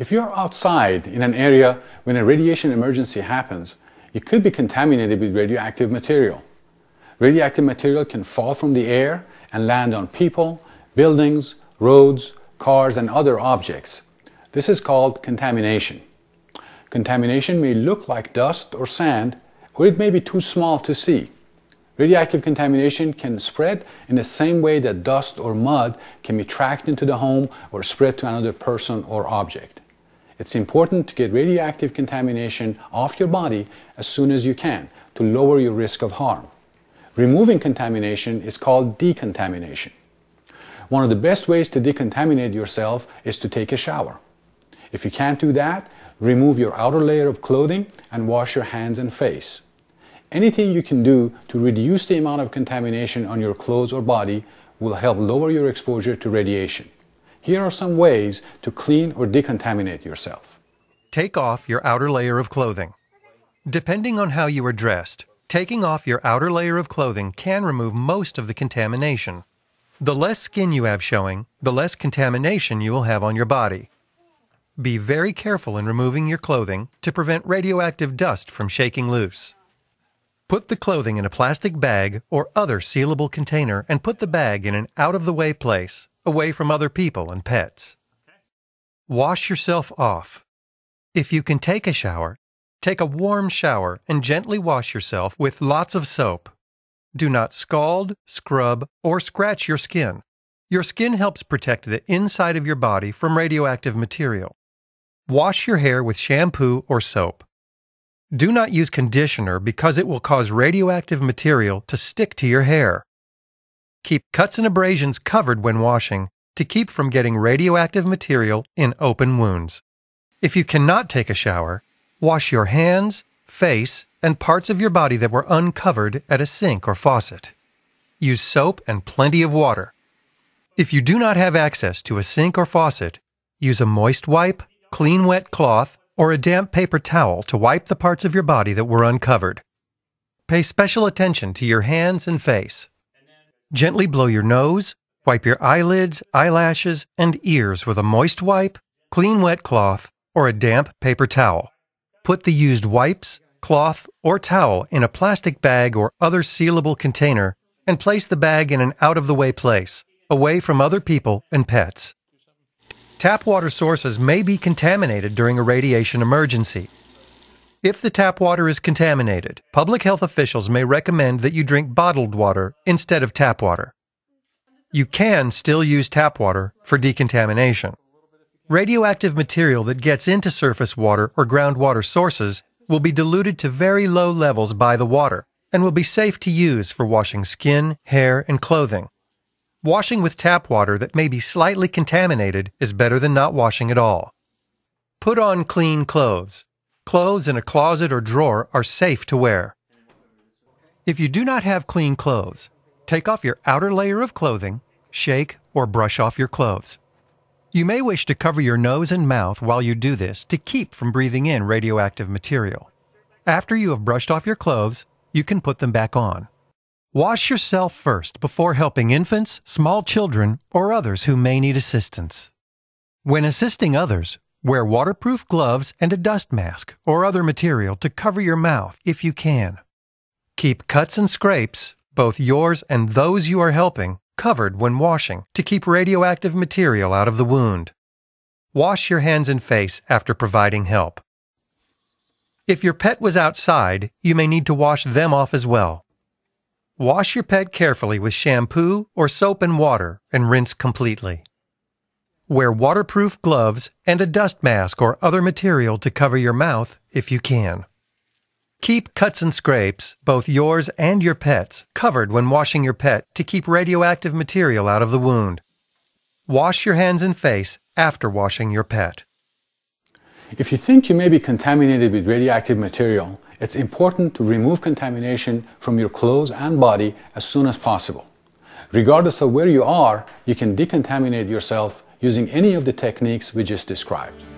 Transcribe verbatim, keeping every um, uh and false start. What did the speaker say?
If you're outside in an area when a radiation emergency happens, you could be contaminated with radioactive material. Radioactive material can fall from the air and land on people, buildings, roads, cars, and other objects. This is called contamination. Contamination may look like dust or sand, or it may be too small to see. Radioactive contamination can spread in the same way that dust or mud can be tracked into the home or spread to another person or object. It's important to get radioactive contamination off your body as soon as you can to lower your risk of harm. Removing contamination is called decontamination. One of the best ways to decontaminate yourself is to take a shower. If you can't do that, remove your outer layer of clothing and wash your hands and face. Anything you can do to reduce the amount of contamination on your clothes or body will help lower your exposure to radiation. Here are some ways to clean or decontaminate yourself. Take off your outer layer of clothing. Depending on how you are dressed, taking off your outer layer of clothing can remove most of the contamination. The less skin you have showing, the less contamination you will have on your body. Be very careful in removing your clothing to prevent radioactive dust from shaking loose. Put the clothing in a plastic bag or other sealable container and put the bag in an out-of-the-way place, away from other people and pets. Wash yourself off. If you can take a shower, take a warm shower and gently wash yourself with lots of soap. Do not scald, scrub, or scratch your skin. Your skin helps protect the inside of your body from radioactive material. Wash your hair with shampoo or soap. Do not use conditioner because it will cause radioactive material to stick to your hair. Keep cuts and abrasions covered when washing to keep from getting radioactive material in open wounds. If you cannot take a shower, wash your hands, face, and parts of your body that were uncovered at a sink or faucet. Use soap and plenty of water. If you do not have access to a sink or faucet, use a moist wipe, clean wet cloth, or a damp paper towel to wipe the parts of your body that were uncovered. Pay special attention to your hands and face. Gently blow your nose, wipe your eyelids, eyelashes, and ears with a moist wipe, clean wet cloth, or a damp paper towel. Put the used wipes, cloth, or towel in a plastic bag or other sealable container and place the bag in an out-of-the-way place, away from other people and pets. Tap water sources may be contaminated during a radiation emergency. If the tap water is contaminated, public health officials may recommend that you drink bottled water instead of tap water. You can still use tap water for decontamination. Radioactive material that gets into surface water or groundwater sources will be diluted to very low levels by the water and will be safe to use for washing skin, hair, and clothing. Washing with tap water that may be slightly contaminated is better than not washing at all. Put on clean clothes. Clothes in a closet or drawer are safe to wear. If you do not have clean clothes, take off your outer layer of clothing, shake or brush off your clothes. You may wish to cover your nose and mouth while you do this to keep from breathing in radioactive material. After you have brushed off your clothes, you can put them back on. Wash yourself first before helping infants, small children, or others who may need assistance. When assisting others, wear waterproof gloves and a dust mask or other material to cover your mouth if you can. Keep cuts and scrapes, both yours and those you are helping, covered when washing to keep radioactive material out of the wound. Wash your hands and face after providing help. If your pet was outside, you may need to wash them off as well. Wash your pet carefully with shampoo or soap and water and rinse completely. Wear waterproof gloves and a dust mask or other material to cover your mouth if you can. Keep cuts and scrapes, both yours and your pet's, covered when washing your pet to keep radioactive material out of the wound. Wash your hands and face after washing your pet. If you think you may be contaminated with radioactive material, it's important to remove contamination from your clothes and body as soon as possible. Regardless of where you are, you can decontaminate yourself using any of the techniques we just described.